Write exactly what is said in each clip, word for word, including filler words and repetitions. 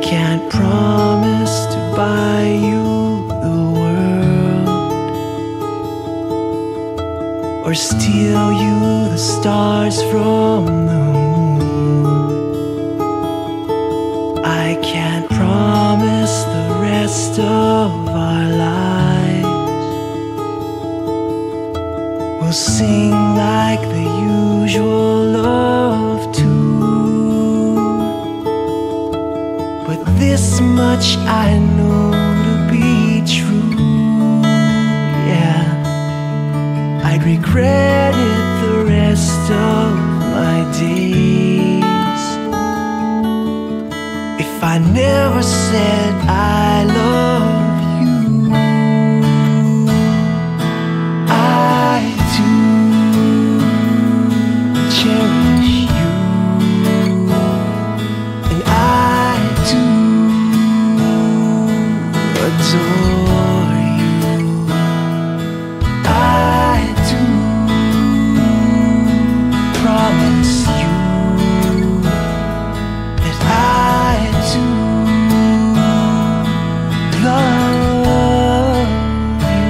can't promise to buy you the world or steal you the stars from the moon. I can't promise the rest of our lives. We'll sing like the usual love tune, but this much I know to be true. Yeah, I'd regret it the rest of my days if I never said I love you. I do cherish you, and I do adore you. I do promise you that I do love you.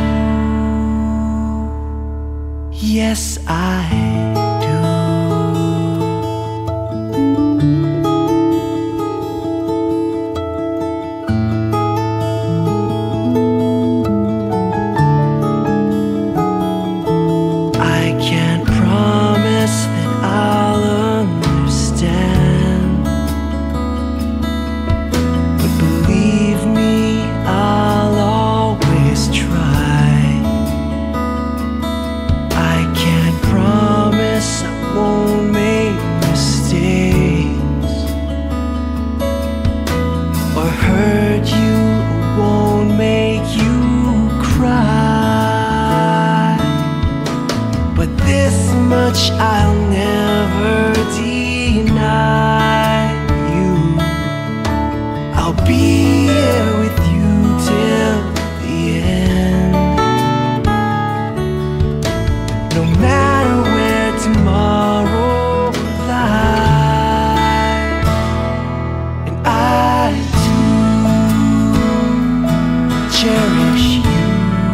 Yes, I do. I can't promise that I'll understand, but believe me, I'll always try. I can't promise I won't make mistakes or hurt you or won't make you cry, but this much I'll never deny you. I'll be here with you till the end, no matter where tomorrow lies. And I do cherish you,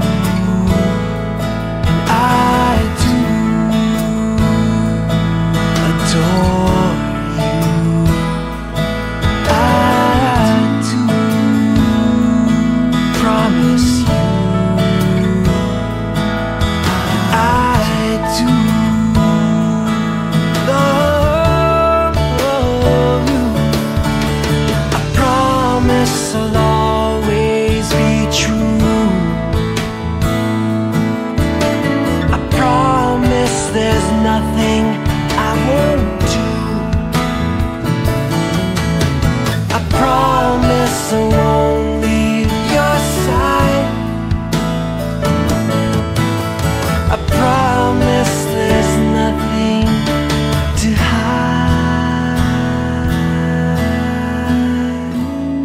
and I do adore you. I do promise you, I do love you. I promise I'll always be true. I promise there's nothing I won't do. I promise I won't leave your side. I promise there's nothing to hide.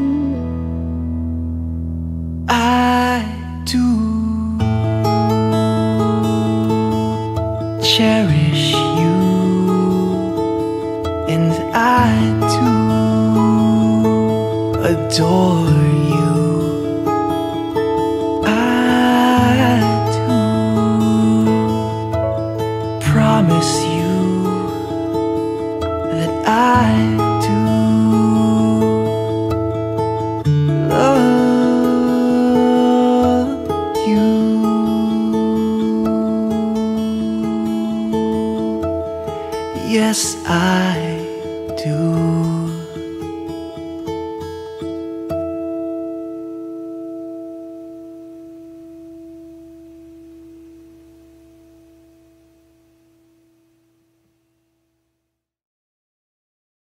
I do cherish you, and I do adore you. I do promise you that I do love you. Yes, I